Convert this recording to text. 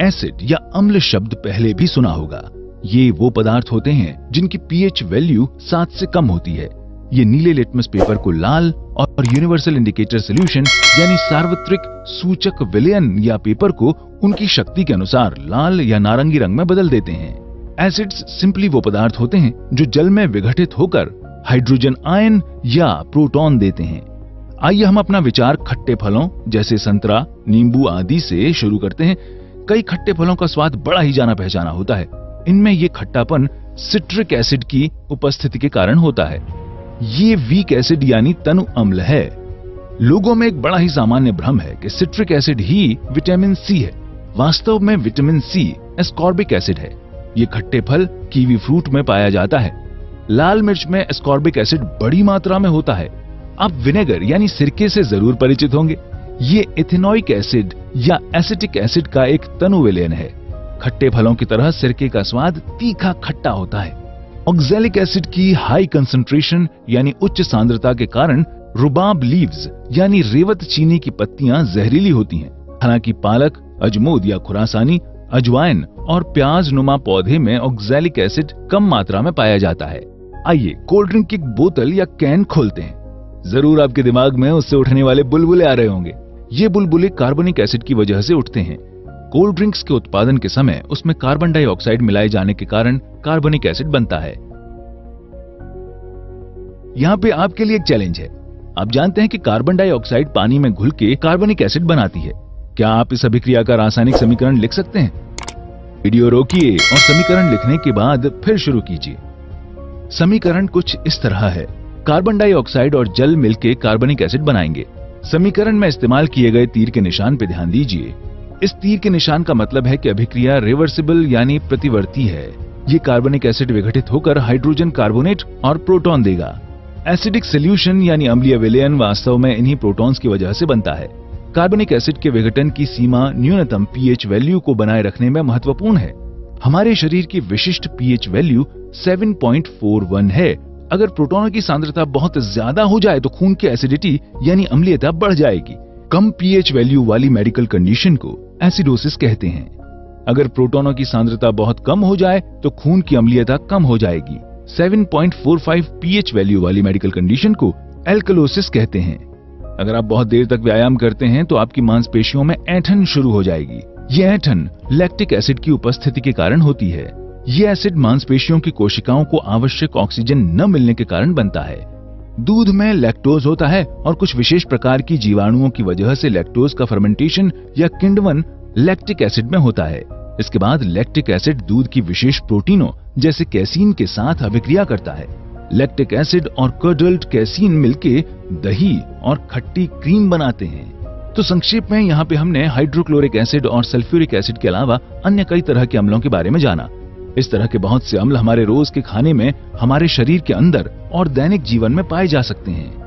Acid या अम्ल शब्द पहले भी सुना होगा। ये वो पदार्थ होते हैं जिनकी पीएच वैल्यू 7 से कम होती है। ये नीले लिटमस पेपर को लाल और यूनिवर्सल इंडिकेटर सॉल्यूशन यानी सार्वत्रिक सूचक विलयन या पेपर को उनकी शक्ति के अनुसार लाल या नारंगी रंग में बदल देते हैं। एसिड्स सिंपली वो पदार्थ होते हैं जो जल में विघटित होकर हाइड्रोजन आयन या प्रोटॉन देते हैं। आइए हम अपना विचार खट्टे फलों जैसे संतरा, नींबू आदि से शुरू करते हैं। कई खट्टे फलों का स्वाद बड़ा ही जाना पहचाना होता है। इनमें ये खट्टापन सिट्रिक एसिड की उपस्थिति के कारण होता है। ये वीक एसिड यानी तनु अम्ल है। लोगों में एक बड़ा ही सामान्य भ्रम है कि सिट्रिक एसिड ही विटामिन सी है। वास्तव में विटामिन सी एस्कॉर्बिक एसिड है। ये खट्टे फल कीवी फ्रूट में पाया जाता है। लाल मिर्च में एस्कॉर्बिक एसिड बड़ी मात्रा में होता है। आप विनेगर यानी सिरके से जरूर परिचित होंगे। ये इथेनोइक एसिड या एसिटिक एसिड का एक तनु विलयन है। खट्टे फलों की तरह सिरके का स्वाद तीखा खट्टा होता है। ऑक्सैलिक एसिड की हाई कंसंट्रेशन यानी उच्च सांद्रता के कारण रुबाब लीव्स यानी रेवत चीनी की पत्तियां जहरीली होती हैं। हालांकि पालक, अजमोद या खुरासानी, अजवाइन और प्याज नुमा पौधे में ऑक्सैलिक एसिड कम मात्रा में पाया जाता है। आइए कोल्ड ड्रिंक की बोतल या कैन खोलते हैं। जरूर आपके दिमाग में उससे उठने वाले बुलबुले आ रहे होंगे। ये बुलबुले कार्बनिक एसिड की वजह से उठते हैं। कोल्ड ड्रिंक्स के उत्पादन के समय उसमें कार्बन डाइऑक्साइड मिलाए जाने के कारण कार्बनिक एसिड बनता है। यहाँ पे आपके लिए एक चैलेंज है। आप जानते हैं कि कार्बन डाइऑक्साइड पानी में घुल के कार्बनिक एसिड बनाती है। क्या आप इस अभिक्रिया का रासायनिक समीकरण लिख सकते हैं? वीडियो रोकिए और समीकरण लिखने के बाद फिर शुरू कीजिए। समीकरण कुछ इस तरह है। कार्बन डाइऑक्साइड और जल मिलकर कार्बनिक एसिड बनाएंगे। समीकरण में इस्तेमाल किए गए तीर के निशान पर ध्यान दीजिए। इस तीर के निशान का मतलब है कि अभिक्रिया रिवर्सिबल यानी प्रतिवर्ती है। ये कार्बनिक एसिड विघटित होकर हाइड्रोजन कार्बोनेट और प्रोटॉन देगा। एसिडिक सॉल्यूशन यानी अम्लीय विलयन वास्तव में इन्हीं प्रोटॉन्स की वजह से बनता है। कार्बनिक एसिड के विघटन की सीमा न्यूनतम पीएच वैल्यू को बनाए रखने में महत्वपूर्ण है। हमारे शरीर की विशिष्ट पीएच वैल्यू 7.41 है। अगर प्रोटॉनों की सांद्रता बहुत ज्यादा हो जाए तो खून की एसिडिटी यानी अम्लीयता बढ़ जाएगी। कम पीएच वैल्यू वाली मेडिकल कंडीशन को एसिडोसिस कहते हैं। अगर प्रोटॉनों की सांद्रता बहुत कम हो जाए तो खून की अम्लीयता कम हो जाएगी। 7.45 पीएच वैल्यू वाली मेडिकल कंडीशन को एल्कलोसिस कहते हैं। अगर आप बहुत देर तक व्यायाम करते हैं तो आपकी मांसपेशियों में ऐंठन शुरू हो जाएगी। ये ऐंठन लैक्टिक एसिड की उपस्थिति के कारण होती है। ये एसिड मांसपेशियों की कोशिकाओं को आवश्यक ऑक्सीजन न मिलने के कारण बनता है। दूध में लैक्टोज होता है और कुछ विशेष प्रकार की जीवाणुओं की वजह से लैक्टोज का फर्मेंटेशन या किण्वन लैक्टिक एसिड में होता है। इसके बाद लैक्टिक एसिड दूध की विशेष प्रोटीनों जैसे कैसीन के साथ अभिक्रिया करता है। लैक्टिक एसिड और कर्डल्ड कैसीन मिलके दही और खट्टी क्रीम बनाते हैं। तो संक्षेप में यहाँ पे हमने हाइड्रोक्लोरिक एसिड और सल्फ्यूरिक एसिड के अलावा अन्य कई तरह के अम्लों के बारे में जाना। इस तरह के बहुत से अम्ल हमारे रोज के खाने में, हमारे शरीर के अंदर और दैनिक जीवन में पाए जा सकते हैं।